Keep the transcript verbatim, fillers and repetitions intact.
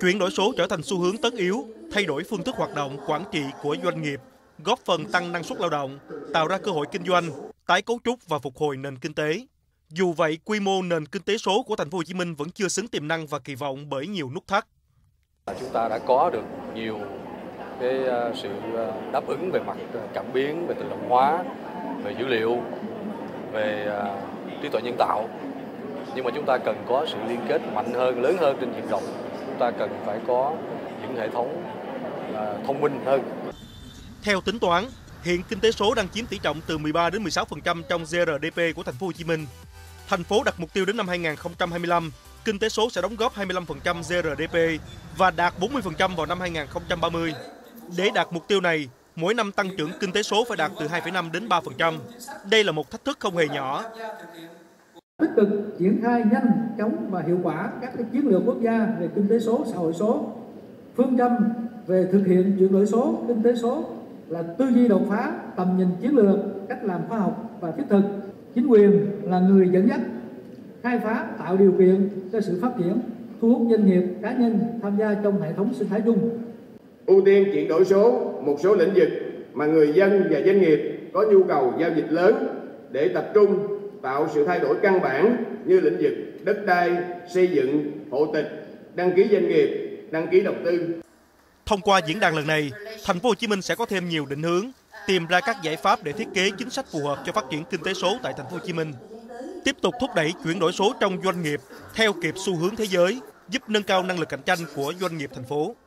Chuyển đổi số trở thành xu hướng tất yếu, thay đổi phương thức hoạt động, quản trị của doanh nghiệp, góp phần tăng năng suất lao động, tạo ra cơ hội kinh doanh, tái cấu trúc và phục hồi nền kinh tế. Dù vậy, quy mô nền kinh tế số của thành phố Hồ Chí Minh vẫn chưa xứng tiềm năng và kỳ vọng bởi nhiều nút thắt. Chúng ta đã có được nhiều cái sự đáp ứng về mặt cảm biến, về tự động hóa, về dữ liệu, về trí tuệ nhân tạo. Nhưng mà chúng ta cần có sự liên kết mạnh hơn, lớn hơn trên diện rộng. Chúng ta cần phải có những hệ thống thông minh hơn. Theo tính toán, hiện kinh tế số đang chiếm tỷ trọng từ mười ba đến mười sáu phần trăm trong giê rờ đê pê của thành phố Hồ Chí Minh. Thành phố đặt mục tiêu đến năm hai nghìn không trăm hai mươi lăm, kinh tế số sẽ đóng góp hai mươi lăm phần trăm giê rờ đê pê và đạt bốn mươi phần trăm vào năm hai nghìn không trăm ba mươi. Để đạt mục tiêu này, mỗi năm tăng trưởng kinh tế số phải đạt từ hai phẩy năm đến ba phần trăm. Đây là một thách thức không hề nhỏ. Tích cực triển khai nhanh, chóng và hiệu quả các cái chiến lược quốc gia về kinh tế số, xã hội số. Phương châm về thực hiện chuyển đổi số, kinh tế số là tư duy đột phá, tầm nhìn chiến lược, cách làm khoa học và thiết thực. Chính quyền là người dẫn dắt, khai phá, tạo điều kiện cho sự phát triển, thu hút doanh nghiệp, cá nhân tham gia trong hệ thống sinh thái chung. Ưu tiên chuyển đổi số một số lĩnh vực mà người dân và doanh nghiệp có nhu cầu giao dịch lớn để tập trung tạo sự thay đổi căn bản như lĩnh vực đất đai, xây dựng, hộ tịch, đăng ký doanh nghiệp, đăng ký đầu tư. Thông qua diễn đàn lần này, thành phố Hồ Chí Minh sẽ có thêm nhiều định hướng, tìm ra các giải pháp để thiết kế chính sách phù hợp cho phát triển kinh tế số tại thành phố Hồ Chí Minh. Tiếp tục thúc đẩy chuyển đổi số trong doanh nghiệp theo kịp xu hướng thế giới, giúp nâng cao năng lực cạnh tranh của doanh nghiệp thành phố.